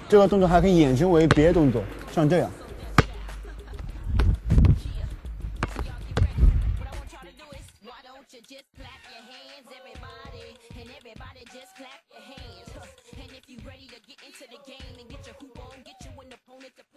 这个动作还可以衍生为别的动作，像这样。 And if you ready to get into the game and get your hoop on, get you an opponent to